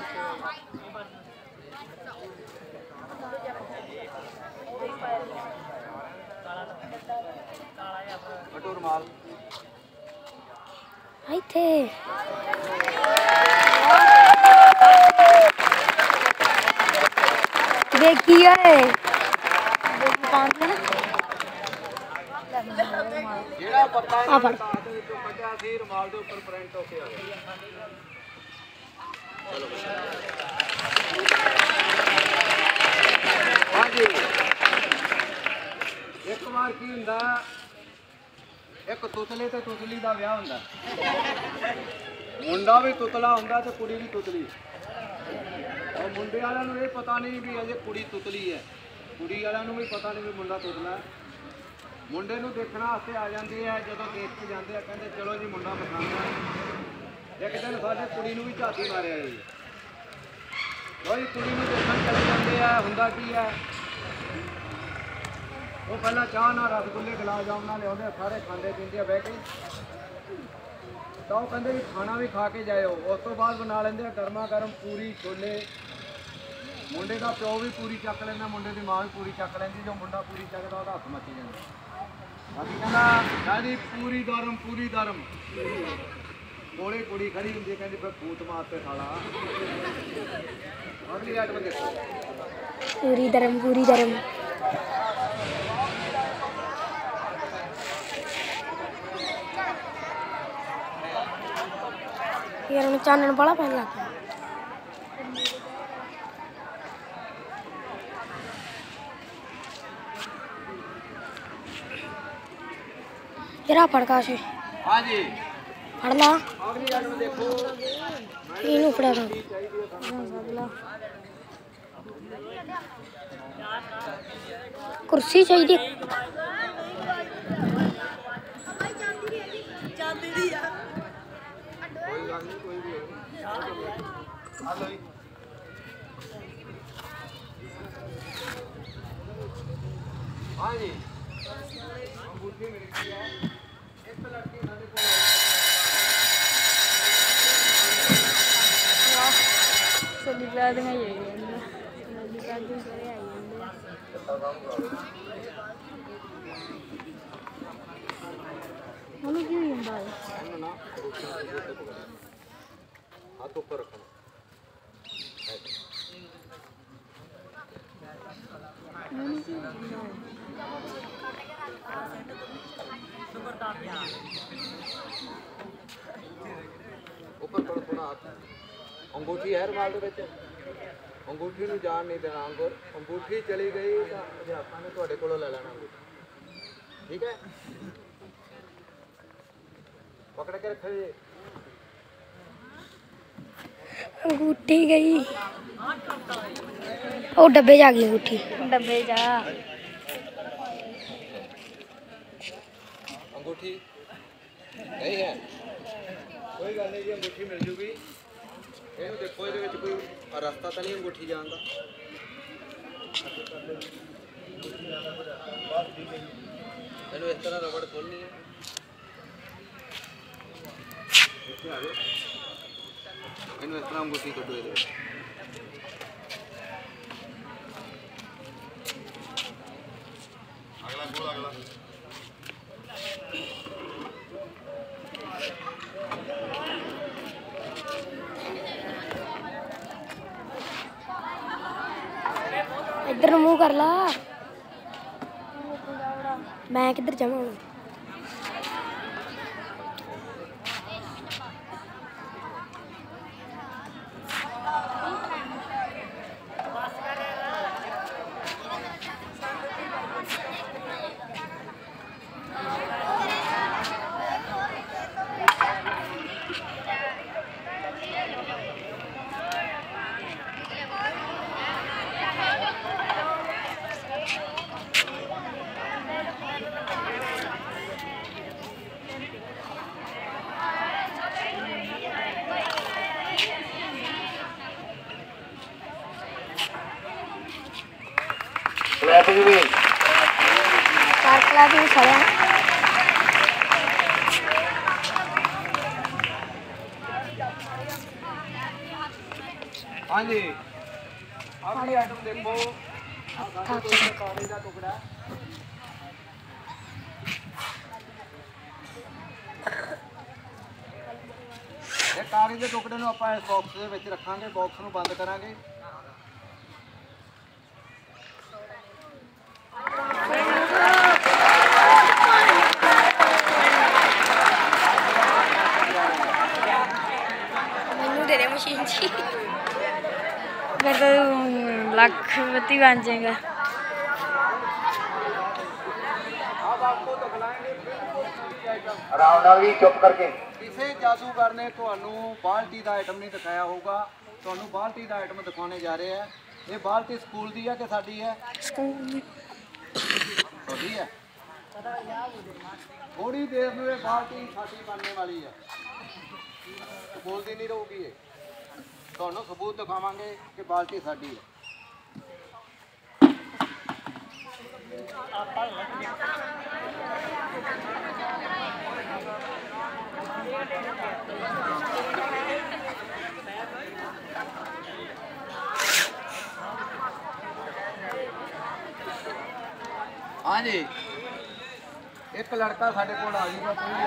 ਬਟੋ ਰੁਮਾਲ ਇੱਥੇ ਦੇਖੀ ਓਏ ਜਿਹੜਾ ਪੱਤਾ ਆ ਫੜ ਦੇ ਵਿੱਚੋਂ ਕੱਢਿਆ ਸੀ ਰੁਮਾਲ ਦੇ ਉੱਪਰ ਪ੍ਰਿੰਟ ਹੋ ਕੇ ਆ ਗਿਆ ਚਲੋ ਹਾਂਜੀ ਇੱਕ ਵਾਰ ਕੀ ਹੁੰਦਾ ਇੱਕ ਤੁਤਲੇ ਤੇ ਤੁਤਲੀ ਦਾ ਵਿਆਹ ਹੁੰਦਾ ਮੁੰਡਾ ਵੀ ਤੁਤਲਾ ਹੁੰਦਾ ਤੇ ਕੁੜੀ ਵੀ ਤੁਤਲੀ और मुंडे वालों को ये पता नहीं भी अजे कुड़ी तुतली है कुड़ी वालों भी पता नहीं भी मुंडा तुतला है मुंडे नूं देखने वास्ते आ जाती है जो देख के जाते हैं कहते चलो जी मुंडा पसंद है एक दिन साडे कुड़ी नूं भी झाती मारिया जी कोई कुड़ी नूं देखण चले जाते हैं हुंदा की है वो पहला चाह ना रसगुल्ले गुलाब जामुन लिया सारे खाते पीते बह के तो वो कहते भी खाना भी खा के जाओ उस तो बाद बना लेंगे गर्मा गर्म पूरी छोले मुंडे का प्यो भी पूरी चक लेना मुंडे की माँ भी पूरी चक लेंदी जो मुंडा पूरी चकदा वो हथ मची जाता बाकी कहना जी पूरी दरम कोले कुड़ी खड़ी होंगी कहती फिर फूट मारते खाला अगली आइटम देखो पूरी दरम यार मैं चानन बड़ा पहन लगा यार फड़का से हाँ जी फड़ ला अगली आइटम देखो इनू फड़ा दो कुर्सी चाहिए कोई गल नहीं कोई भी हेलो जी हाँ जी अंगूठी मेरी की है एक लड़की साडे कोल ਸੱਲੀ ਲਾ ਦੀਆਂ ਹੀ ਆਈ ਜਾਂਦੀਆਂ ਸੱਲੀ ਕਾਦੀ ਸਾਰੇ ਆਈ ਜਾਂਦੇ ਉਹਨੂੰ ਕੀ ਹੁੰਦਾ ਹੈ है ना हाथ ऊपर रखना ऊपर करो थोड़ा हाथ अंगूठी है रुमाल ਦੇ ਵਿੱਚ अंगूठी ਨੂੰ ਜਾਣ ਨਹੀਂ ਦੇਣਾ ਅੰਗੂਰ अंगूठी चली गई ਤਾਂ ਅਧਿਆਪਕਾਂ ਨੇ ਤੁਹਾਡੇ ਕੋਲੋਂ ਲੈ ਲੈਣਾ ठीक है पकड़ के रखे अंगूठी गई ओ डब्बे जा गई अंगूठी ਡੱਬੇ ਜਾ अंगूठी नहीं है कोई गल नहीं जी अंगूठी मिल जूगी ਇਹਨੂੰ ਦੇਖੋ ਇਹਦੇ ਵਿੱਚ ਕੋਈ ਰਸਤਾ ਤਾਂ ਨਹੀਂ ਅੰਗੂਠੀ ਜਾਣ ਦਾ ਇਹਨੂੰ ਇਸ ਤਰ੍ਹਾਂ ਰਬੜ ਖੋਲਣੀ ਹੈ ਇੱਥੇ ਆ ਜਾਓ ਇਹਨੂੰ ਇਸ ਤਰ੍ਹਾਂ ਅੰਗੂਠੀ ਕੱਢੋ ਇਹਦੇ ਵਿੱਚ। इधर ਨੂੰ ਮੂੰਹ ਕਰ ਲਾ। ਮੈਂ ਕਿੱਧਰ ਜਾਵਾਂ ਹੁਣ? क्लैपिंग भी चार क्लैपिंग खड़ा। हाँ जी अगली आइटम देखो। कागज का टुकड़ा ਇਹ ਕਾਗਜ਼ ਦੇ ਟੁਕੜੇ ਨੂੰ ਆਪਾਂ ਇਸ ਬਾਕਸ ਦੇ ਵਿੱਚ ਰੱਖਾਂਗੇ। ਬਾਕਸ ਨੂੰ ਬੰਦ ਕਰਾਂਗੇ। ਮੈਨੂੰ ਦੇ ਦੇ ਮਸ਼ੀਨ ਜੀ। फिर तो लाखपति बन जाएगा। अब आपको दिखलाएंगे बिल्कुल नई आइटम। आराम नाल भी चुप करके ਕਿਸੇ ਜਾਦੂਗਰ ਨੇ ਤੁਹਾਨੂੰ ਬਾਲਟੀ ਦਾ ਆਈਟਮ ਨਹੀਂ ਦਿਖਾਇਆ ਹੋਊਗਾ। ਤੁਹਾਨੂੰ ਬਾਲਟੀ ਦਾ ਆਈਟਮ ਦਿਖਾਉਣੇ ਜਾ ਰਹੇ ਆ। ਇਹ ਬਾਲਟੀ ਸਕੂਲ ਦੀ ਹੈ ਕਿ ਸਾਡੀ ਹੈ? ਤੁਹਾਡੀ ਹੈ। ਥੋੜੀ ਦੇਰ ਨੂੰ ਇਹ ਬਾਲਟੀ ਸਾਡੀ ਬਣਨੇ ਵਾਲੀ ਹੈ। ਸਕੂਲ ਦੀ ਨਹੀਂ ਰਹੂਗੀ ਇਹ। ਤੁਹਾਨੂੰ ਸਬੂਤ ਦਿਖਾਵਾਂਗੇ ਕਿ ਬਾਲਟੀ ਸਾਡੀ ਹੈ। हाँ जी एक लड़का साढ़े को आ जाएगा। कोई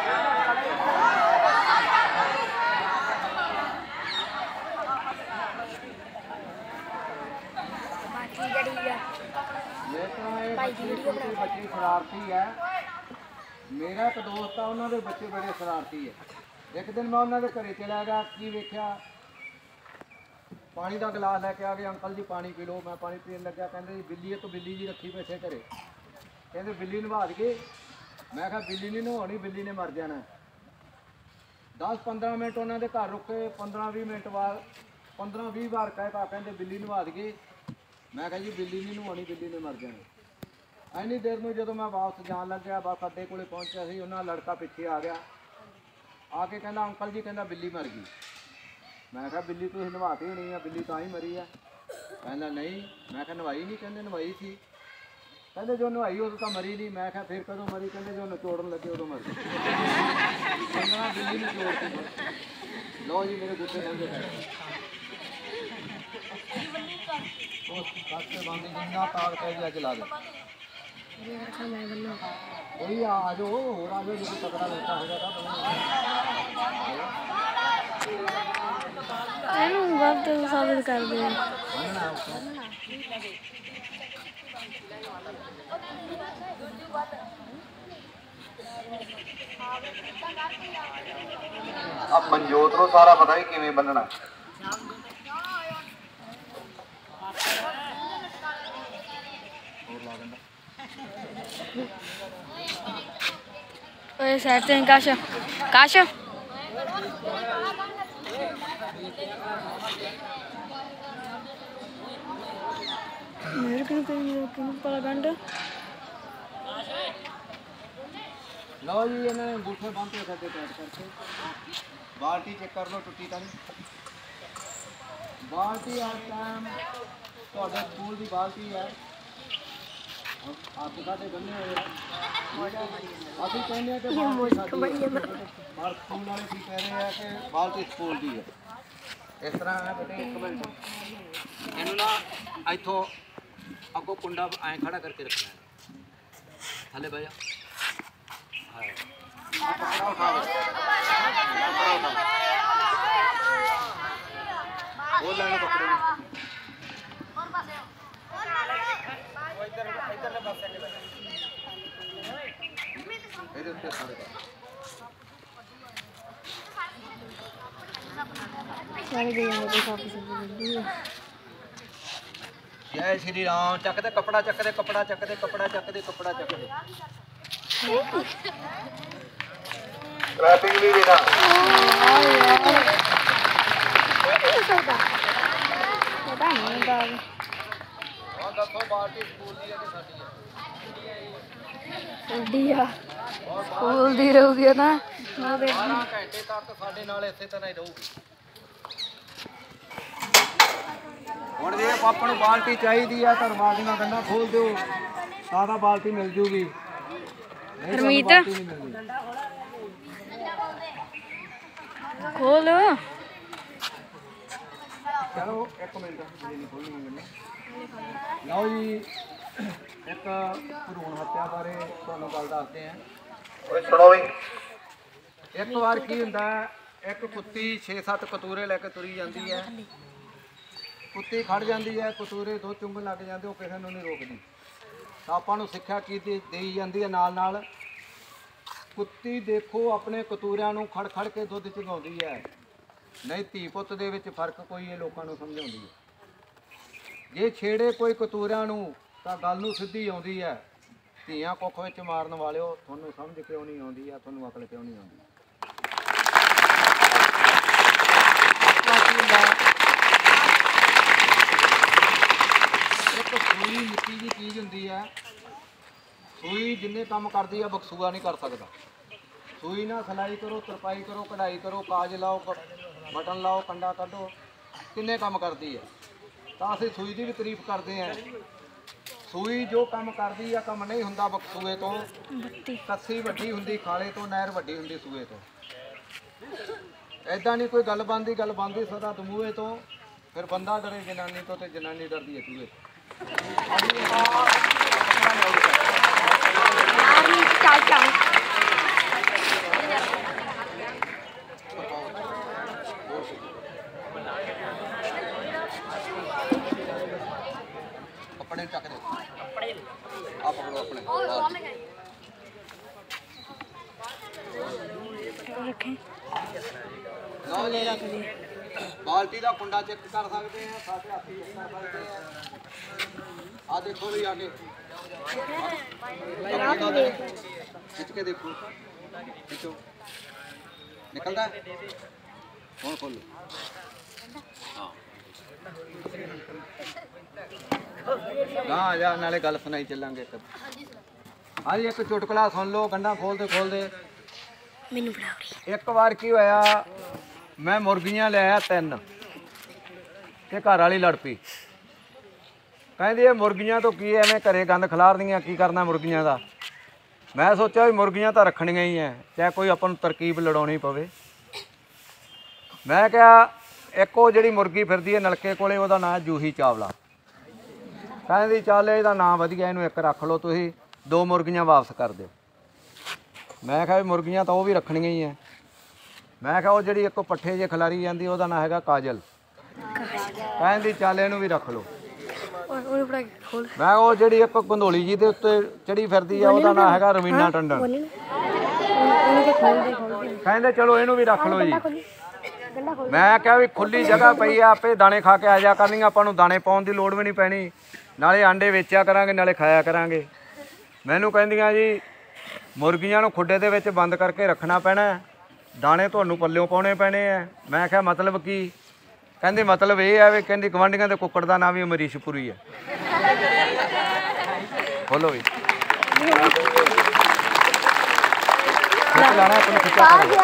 ये तो बच्चे शरारती है। मेरा एक दोस्त है उन्होंने बच्चे बड़े शरारती है। एक दिन मैं उन्होंने घरे चला गया की वेख्या पानी का गिलास लैके आ गए। अंकल जी पानी पी लो। मैं पानी पीन लग्या। कहते जी बिल्ली है तो बिल्ली जी रखी बैठे घरे। कहते बिल्ली नवा दे। मैं कहा बिल्ली नहीं नहानी बिल्ली ने मर जाना। 10-15 मिनट उन्होंने घर रुके। 15-20 मिनट बाद 15-20 बार कहा कहते बिल्ली नवा दे। मैं कहा जी बिल्ली नहीं नहानी बिल्ली ने मर जाना। इन्नी देर में जो मैं वापस जान लग गया बस अड्डे को पहुंचा सी उन्होंने लड़का पिछे आ गया। आके कहना अंकल जी कहना बिल्ली मर गई। मैं कहा बिल्ली तुम नवाती होनी है बिल्ली तो ही मरी है। कहना नहीं। मैं कहा नवाई नहीं। कहते नवाई थी। कहते जो नवाई उदो तो मरी नहीं। मैं कहा फिर कदों मरी? कहते जो नचोड़न लगे उदो मर गई। कहना बिल्ली नचोड़ती। लो जी मेरे गुस्से लगे बंद जिन्ना तार कह दिया चला दे। कोई आ जाओ और आ जाओ जो तगड़ा लड़का होगा गलत साबित कर दे। अब मनजोत को सारा पता ही किवें बनना। ओए सहते हैं काश काश मेरे को पता गंड। लो जी इन्होंने अंगूठे बंद कर दे पैक करके। बाल्टी चेक कर लो टुटी तो नहीं। बाल्टी हर टाइम तो स्कूल की बाल्टी है। आप दिखाते बने हुए अभी कहने कि बाल्टी स्कूल वाले की कह रहे हैं कि बाल्टी स्कूल की है। ਇਸ ਤਰ੍ਹਾਂ ਹੈ ਬੇਟੇ, ਇੱਕ ਮਿੰਟ ਇਹਨੂੰ ਨਾ ਇੱਥੋਂ ਅੱਗੋਂ ਕੁੰਡਾ ਐਂ ਖੜਾ ਕਰਕੇ ਰੱਖਣਾ ਹੈ, ਥੱਲੇ ਬਹਿ ਜਾ। ਹਾਂ ਕੱਪੜਾ ਉਠਾ ਦੇ, ਕੱਪੜਾ ਉਠਾ ਉਹ ਲੈਣ ਕੱਪੜੇ ਨੂੰ ਇਧਰਲੇ ਪਾਸੇ ਇਹਦੇ ਉੱਤੇ ਸਾਰੇ ਗਏ ਮੇਰੇ ਸਾਫ ਸਬਜ਼ੀ ਜੈ ਸ਼੍ਰੀ ਰਾਮ। ਚੱਕਦੇ ਕੱਪੜਾ, ਚੱਕਦੇ ਕੱਪੜਾ, ਚੱਕਦੇ ਕੱਪੜਾ, ਚੱਕਦੇ ਕੱਪੜਾ, ਚੱਕਦੇ ਕਲੈਪਿੰਗ ਵੀ ਦੇਣਾ। ਪਤਾ ਨਹੀਂ ਦਾ ਹਾਂ ਦੱਸੋ ਬਾਲਟੀ ਸਕੂਲ ਦੀ ਹੈ ਕਿ ਸਾਡੀ ਹੈ? ਅੱਡੀ ਆ ਸਕੂਲ ਦੀ ਰਹੂਗੀ ਨਾ 12 ਘੰਟੇ ਤੱਕ ਸਾਡੇ ਨਾਲ ਇਸੇ ਤਰ੍ਹਾਂ ਹੀ ਰਹੂਗੀ। ਹੁਣ ਜੇ ਆਪਾਂ ਨੂੰ ਬਾਲਟੀ ਚਾਹੀਦੀ ਆ ਤਾਂ ਰਮਾਲ ਦੀਆਂ ਗੰਢਾਂ ਖੋਲ ਦਿਓ, ਤਾਂ ਬਾਲਟੀ ਮਿਲ ਜੂਗੀ। ਹਰਮੀਤ ਖੋਲ ਚਲੋ ਇੱਕ ਮਿੰਟ ਨਹੀਂ ਖੋਲਣੀ ਗੰਢਾਂ। ਲਓ ਜੀ, ਇੱਕ ਭਰੂਣ ਹੱਤਿਆ ਬਾਰੇ ਤੁਹਾਨੂੰ ਗੱਲ ਦੱਸਦੇ ਆ। ਓਏ ਸੁਣੋ ਵੀ। ਇੱਕ ਵਾਰ ਕੀ ਹੁੰਦਾ, ਇੱਕ ਕੁੱਤੀ 6-7 ਕਤੂਰੇ ਲੈ ਕੇ ਤੁਰੀ ਜਾਂਦੀ ਹੈ। ਕੁੱਤੀ ਖੜ ਜਾਂਦੀ ਹੈ, ਕਤੂਰੇ ਦੋ ਚੁੰਗਣ ਲੱਗ ਜਾਂਦੇ, ਉਹ ਕਿਸੇ ਨੂੰ ਨਹੀਂ ਰੋਕਦੀ। ਤਾਂ ਆਪਾਂ ਨੂੰ ਸਿੱਖਿਆ ਕੀ ਦੇਈ ਜਾਂਦੀ ਹੈ ਨਾਲ ਨਾਲ, ਕੁੱਤੀ ਦੇਖੋ ਆਪਣੇ ਕਤੂਰਿਆਂ ਨੂੰ ਖੜ ਖੜ ਕੇ ਦੁੱਧ ਚੁਗਾਉਂਦੀ ਹੈ। ਨਹੀਂ ਧੀ ਪੁੱਤ ਦੇ ਵਿੱਚ ਫਰਕ ਕੋਈ ਇਹ ਲੋਕਾਂ ਨੂੰ ਸਮਝਾਉਂਦੀ ਹੈ। ਜੇ ਛੇੜੇ ਕੋਈ ਕਤੂਰਿਆਂ ਨੂੰ ਤਾਂ ਗੱਲ ਨੂੰ ਸਿੱਧੀ ਆਉਂਦੀ ਹੈ। ਧੀਆਂ ਕੁੱਖ ਵਿੱਚ ਮਾਰਨ ਵਾਲਿਓ, ਤੁਹਾਨੂੰ ਸਮਝ ਕਿਉਂ ਨਹੀਂ ਆਉਂਦੀ ਆ, ਤੁਹਾਨੂੰ ਅਕਲ ਕਿਉਂ ਨਹੀਂ ਆਉਂਦੀ? ਇੱਕ ਸੂਈ ਮਿੱਟੀ ਦੀ ਚੀਜ਼ ਹੁੰਦੀ ਹੈ। ਸੂਈ ਜਿੰਨੇ ਕੰਮ ਕਰਦੀ ਆ ਬਕਸੂਆ ਨਹੀਂ ਕਰ ਸਕਦਾ। ਸੂਈ ਨਾਲ ਸਿਲਾਈ ਕਰੋ, ਤਰਪਾਈ ਕਰੋ, ਕਢਾਈ ਕਰੋ, ਕਾਜ ਲਾਓ, ਬਟਨ ਲਾਓ, ਕੰਡਾ ਕੱਢੋ, ਕਿੰਨੇ ਕੰਮ ਕਰਦੀ ਹੈ। ਤਾਂ ਅਸੀਂ ਸੂਈ ਦੀ ਵੀ ਤਾਰੀਫ ਕਰਦੇ ਹਾਂ। ਸੂਈ ਜੋ ਕੰਮ ਕਰਦੀ ਆ ਕੰਮ ਨਹੀਂ ਹੁੰਦਾ ਬਕਸੂਏ ਤੋਂ। ਕੱਸੀ ਵੱਡੀ ਹੁੰਦੀ ਖਾਲੇ ਤੋਂ, ਨਹਿਰ ਵੱਡੀ ਹੁੰਦੀ ਸੂਏ ਤੋਂ। ਐਦਾਂ ਨਹੀਂ ਕੋਈ ਗੱਲ ਬਣਦੀ ਸਦਾ ਦਮੂਏ ਤੋਂ। ਫਿਰ ਬੰਦਾ ਡਰੇ ਜਨਾਨੀ ਤੋਂ ਤੇ ਜਨਾਨੀ ਡਰਦੀ ਹੈ ਸੂਏ ਤੋਂ। ਚੱਲ ਚੱਲ ਕੱਪੜੇ ਚੱਕ ਦੇ, ਆ ਪਕੜੋ ਆਪਣੇ ਰੱਖੇ ਲਓ ਜੀ, ਬਾਲਟੀ ਦਾ ਕੁੰਡਾ ਚੈੱਕ ਕਰ ਸਕਦੇ ਆ, ਸਾਡੇ ਹੱਥੀ ਚੈੱਕ ਕਰ ਸਕਦੇ ਆ। ਆ ਦੇਖੋ ਜੀ, ਆ ਕੇ ਖਿੱਚ ਕੇ ਦੇਖੋ, ਖਿੱਚੋ, ਨਿਕਲਦਾ ਹੁਣ ਖੋਲੋ। ਹਾਂ ਜਾ, ਨਾਲੇ ਗੱਲ ਸੁਣਾਈ ਚੱਲਾਂਗੇ। ਇੱਕ ਹਾਂਜੀ, ਇੱਕ ਚੁਟਕਲਾ ਸੁਣ ਲਓ, ਗੰਢਾਂ ਖੋਲਦੇ ਖੋਲਦੇ। ਮੈਨੂੰ ਬੁਲਾਓ। ਇੱਕ ਵਾਰ ਕੀ ਹੋਇਆ, ਮੈਂ ਮੁਰਗੀਆਂ ਲਿਆਇਆ 3 ਤੇ ਘਰ ਵਾਲੀ ਲੜ ਪਈ। ਕਹਿੰਦੀ ਇਹ ਮੁਰਗੀਆਂ ਤੋਂ ਕੀ ਐਵੇਂ ਘਰੇ ਗੰਦ ਖਿਲਾਰਦੀਆਂ, ਕੀ ਕਰਨਾ ਮੁਰਗੀਆਂ ਦਾ। ਮੈਂ ਸੋਚਿਆ ਵੀ ਮੁਰਗੀਆਂ ਤਾਂ ਰੱਖਣੀਆਂ ਹੀ ਐ, ਚਾਹੇ ਕੋਈ ਆਪਾਂ ਨੂੰ ਤਰਕੀਬ ਲੜਾਉਣੀ ਪਵੇ। ਮੈਂ ਕਿਹਾ ਇੱਕ ਉਹ ਜਿਹੜੀ ਮੁਰਗੀ ਫਿਰਦੀ ਹੈ ਨਲਕੇ ਕੋਲੇ, ਉਹਦਾ ਨਾਂ ਜੂਹੀ ਚਾਵਲਾ। ਕਹਿੰਦੀ ਚੱਲ ਇਹਦਾ ਨਾਂ ਵਧੀਆ, ਇਹਨੂੰ ਇੱਕ ਰੱਖ ਲਓ ਤੁਸੀਂ, 2 ਮੁਰਗੀਆਂ ਵਾਪਸ ਕਰ ਦਿਓ। ਮੈਂ ਕਿਹਾ ਵੀ ਮੁਰਗੀਆਂ ਤਾਂ ਉਹ ਵੀ ਰੱਖਣੀਆਂ ਹੀ ਐ। ਮੈਂ ਕਿਹਾ ਉਹ ਜਿਹੜੀ ਇੱਕ ਪੱਠੇ ਜੇ ਖਿਲਾਰੀ ਜਾਂਦੀ, ਉਹਦਾ ਨਾਂ ਹੈਗਾ ਕਾਜਲ। ਕਹਿੰਦੀ ਚੱਲ ਇਹਨੂੰ ਵੀ ਰੱਖ ਲਓ। ਮੈਂ ਉਹ ਜਿਹੜੀ ਇੱਕ ਗੰਧੋਲੀ ਜੀ ਦੇ ਉੱਤੇ ਚੜੀ ਫਿਰਦੀ ਆ, ਉਹਦਾ ਨਾਂ ਹੈਗਾ ਰਵੀਨਾ ਟੰਡਨ। ਕਹਿੰਦੇ ਚਲੋ ਇਹਨੂੰ ਵੀ ਰੱਖ ਲਓ ਜੀ। ਮੈਂ ਕਿਹਾ ਵੀ ਖੁੱਲੀ ਜਗ੍ਹਾ ਪਈ ਆ, ਆਪੇ ਦਾਣੇ ਖਾ ਕੇ ਆ ਜਾ ਕਰਨੀਆਂ, ਆਪਾਂ ਨੂੰ ਦਾਣੇ ਪਾਉਣ ਦੀ ਲੋੜ ਵੀ ਨਹੀਂ ਪੈਣੀ, ਨਾਲੇ ਆਂਡੇ ਵੇਚਿਆ ਕਰਾਂਗੇ ਨਾਲੇ ਖਾਇਆ ਕਰਾਂਗੇ। ਮੈਨੂੰ ਕਹਿੰਦੀਆਂ ਜੀ ਮੁਰਗੀਆਂ ਨੂੰ ਖੁੱਡੇ ਦੇ ਵਿੱਚ ਬੰਦ ਕਰਕੇ ਰੱਖਣਾ ਪੈਣਾ, ਦਾਣੇ ਤੁਹਾਨੂੰ ਪੱਲਿਓਂ ਪਾਉਣੇ ਪੈਣੇ ਆ। ਮੈਂ ਕਿਹਾ ਮਤਲਬ ਕੀ? ਕਹਿੰਦੀ ਮਤਲਬ ਇਹ ਹੈ ਵੀ, ਕਹਿੰਦੀ ਗਵਾਂਢੀਆਂ ਦੇ ਕੁੱਕੜ ਦਾ ਨਾਂ ਵੀ ਅਮਰੀਸ਼ਪੁਰੀ ਹੈ। ਬੋਲੋ ਵੀ ਲਾਣਾ ਤੁਹਾਨੂੰ ਖਿੱਚਿਆ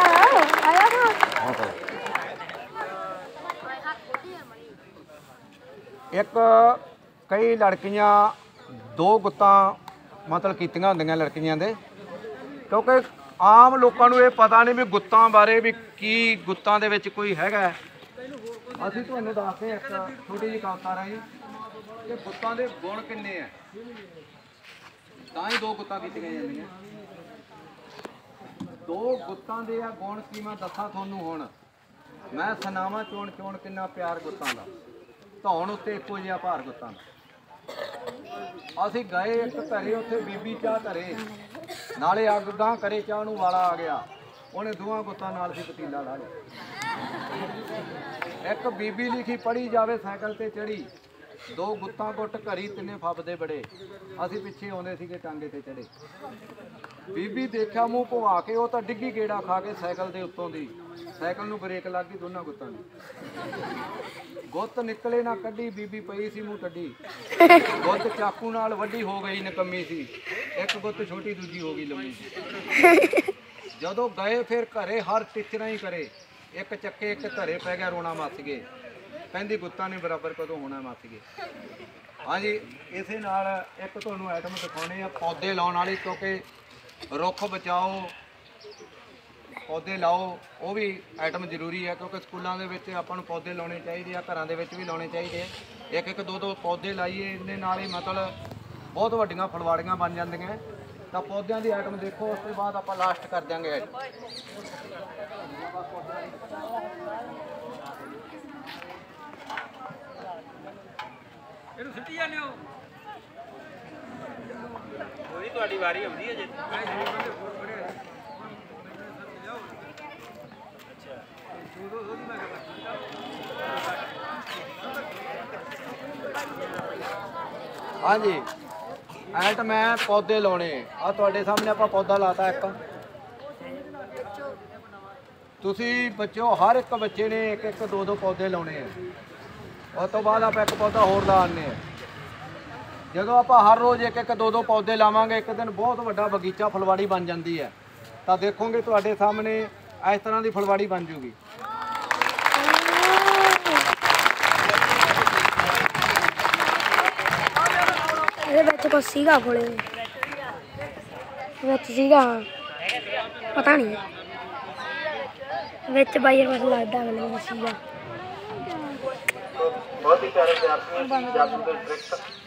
ਇੱਕ ਕਈ ਲੜਕੀਆਂ 2 ਗੁੱਤਾਂ ਮਤਲਬ ਕੀਤੀਆਂ ਹੁੰਦੀਆਂ ਲੜਕੀਆਂ ਦੇ, ਕਿਉਂਕਿ ਆਮ ਲੋਕਾਂ ਨੂੰ ਇਹ ਪਤਾ ਨਹੀਂ ਵੀ ਗੁੱਤਾਂ ਬਾਰੇ ਵੀ ਕੀ ਗੁੱਤਾਂ ਦੇ ਵਿੱਚ ਕੋਈ ਹੈਗਾ। ਅਸੀਂ ਤੁਹਾਨੂੰ ਦੱਸਦੇ ਇੱਕ ਛੋਟੀ ਜਿਹੀ ਕਵਿਤਾ ਰਾਹੀਂ ਕਿ ਗੁੱਤਾਂ ਦੇ ਗੁਣ ਕਿੰਨੇ ਆ, ਤਾਂ ਹੀ 2 ਗੁੱਤਾਂ ਕੀਤੀਆਂ ਜਾਂਦੀਆਂ। 2 ਗੁੱਤਾਂ ਦੇ ਆ ਗੁਣ ਕੀ ਮੈਂ ਦੱਸਾਂ ਤੁਹਾਨੂੰ। ਹੁਣ ਮੈਂ ਸੁਣਾਵਾਂ ਚੋਣ ਚੋਣ ਕਿੰਨਾ ਪਿਆਰ ਗੁੱਤਾਂ ਦਾ, ਧੌਣ ਉੱਤੇ ਇੱਕੋ ਜਿਹਾ ਭਾਰ ਗੁੱਤਾਂ ਦਾ। ਅਸੀਂ ਗਏ ਇੱਕ ਘਰੇ, ਉੱਥੇ ਬੀਬੀ ਚਾਹ ਧਰੇ, ਨਾਲੇ ਅੱਗ ਗਾਂ ਕਰੇ, ਚਾਹ ਨੂੰ ਵਾਲਾ ਆ ਗਿਆ, ਉਹਨੇ 2 ਗੁੱਤਾਂ ਨਾਲ ਸੀ ਪਤੀਲਾ ਲਾ ਲਿਆ। ਇੱਕ ਬੀਬੀ ਲਿਖੀ ਪੜ੍ਹੀ ਜਾਵੇ ਸਾਈਕਲ ਤੇ ਚੜੀ, 2 ਗੁੱਤਾਂ ਗੁੱਟ ਘਰੀ, 3 ਫੱਬਦੇ ਬੜੇ। ਅਸੀਂ ਪਿੱਛੇ ਆਉਂਦੇ ਸੀਗੇ ਟਾਂਗੇ ਤੇ ਚੜੇ। ਬੀਬੀ ਦੇਖਿਆ ਮੂੰਹ ਭਵਾ ਕੇ, ਉਹ ਤਾਂ ਡਿੱਗੀ ਗੇੜਾ ਖਾ ਕੇ ਸਾਈਕਲ ਦੇ ਉੱਤੋਂ ਦੀ। ਸਾਈਕਲ ਨੂੰ ਬ੍ਰੇਕ ਲੱਗ ਗਈ 2 ਗੁੱਤਾਂ ਦੀ। ਗੁੱਤ ਨਿਕਲੇ ਨਾ ਕੱਢੀ, ਬੀਬੀ ਪਈ ਸੀ ਮੂੰਹ ਟੱਡੀ। ਗੁੱਤ ਚਾਕੂ ਨਾਲ ਵੱਡੀ ਹੋ ਗਈ ਨਕੰਮੀ ਸੀ, ਇੱਕ ਗੁੱਤ ਛੋਟੀ ਦੂਜੀ ਹੋ ਗਈ ਲੰਮੀ। ਜਦੋਂ ਗਏ ਫਿਰ ਘਰੇ ਹਰ ਟਿਚਰਾਂ ਹੀ ਕਰੇ, ਇੱਕ ਚੱਕੇ ਇੱਕ ਧਰੇ ਪੈ ਗਿਆ ਰੋਣਾ ਮੱਚ ਗਏ। ਕਹਿੰਦੀ ਗੁੱਤਾਂ ਨੇ ਬਰਾਬਰ ਕਦੋਂ ਹੋਣਾ ਮੱਚ ਗਏ। ਹਾਂਜੀ, ਇਸੇ ਨਾਲ ਇੱਕ ਤੁਹਾਨੂੰ ਆਈਟਮ ਦਿਖਾਉਣੇ ਆ ਪੌਦੇ ਲਾਉਣ ਵਾਲੀ, ਕਿਉਂਕਿ ਰੁੱਖ ਬਚਾਓ ਪੌਦੇ ਲਾਓ, ਉਹ ਵੀ ਆਈਟਮ ਜ਼ਰੂਰੀ ਹੈ। ਕਿਉਂਕਿ ਸਕੂਲਾਂ ਦੇ ਵਿੱਚ ਆਪਾਂ ਨੂੰ ਪੌਦੇ ਲਾਉਣੇ ਚਾਹੀਦੇ ਆ, ਘਰਾਂ ਦੇ ਵਿੱਚ ਵੀ ਲਾਉਣੇ ਚਾਹੀਦੇ ਆ। ਇੱਕ 2 ਪੌਦੇ ਲਾਈਏ, ਇਹਦੇ ਨਾਲ ਹੀ ਮਤਲਬ ਬਹੁਤ ਵੱਡੀਆਂ ਫੁਲਵਾੜੀਆਂ ਬਣ ਜਾਂਦੀਆਂ। ਤਾਂ ਪੌਦਿਆਂ ਦੀ ਆਈਟਮ ਦੇਖੋ, ਉਸ ਤੋਂ ਬਾਅਦ ਆਪਾਂ ਲਾਸਟ ਕਰ ਦਿਆਂਗੇ ਆਈਟਮ। ਇਹਨੂੰ ਸਿੱਟੀ ਜਾਂਦੇ ਹੋ, ਕੋਈ ਤੁਹਾਡੀ ਵਾਰੀ ਆਉਂਦੀ ਹੈ ਜੇ। ਹਾਂਜੀ, ਆਈਟਮ ਹੈ ਪੌਦੇ ਲਾਉਣੇ। ਆ ਤੁਹਾਡੇ ਸਾਹਮਣੇ ਆਪਾਂ ਪੌਦਾ ਲਾਤਾ ਇੱਕ। ਤੁਸੀਂ ਬੱਚਿਓ ਹਰ ਇੱਕ ਬੱਚੇ ਨੇ 1-1 2-2 ਪੌਦੇ ਲਾਉਣੇ ਆ। ਉਸ ਤੋਂ ਬਾਅਦ ਆਪਾਂ ਇੱਕ ਪੌਦਾ ਹੋਰ ਲਾ ਆਉਂਦੇ ਆ। ਜਦੋਂ ਆਪਾਂ ਹਰ ਰੋਜ਼ 1-1 2-2 ਪੌਦੇ ਲਾਵਾਂਗੇ, ਇੱਕ ਦਿਨ ਬਹੁਤ ਵੱਡਾ ਬਗੀਚਾ ਫੁਲਵਾੜੀ ਬਣ ਜਾਂਦੀ ਹੈ। ਤਾਂ ਦੇਖੋਗੇ ਤੁਹਾਡੇ ਸਾਹਮਣੇ ਇਸ ਤਰ੍ਹਾਂ ਦੀ ਫੁਲਵਾੜੀ ਬਣ ਜੂਗੀ। ਇਹਦੇ ਵਿੱਚ ਕੁਛ ਸੀਗਾ ਕੋਲੇ ਵਿੱਚ ਸੀਗਾ, ਪਤਾ ਨਹੀਂ ਵਿੱਚ ਬਾਈ ਬਸ ਲੱਗਦਾ ਮੈਨੂੰ ਸੀਗਾ। ਬਹੁਤ ਹੀ ਪਿਆਰੇ ਵਿਦਿਆਰਥੀ,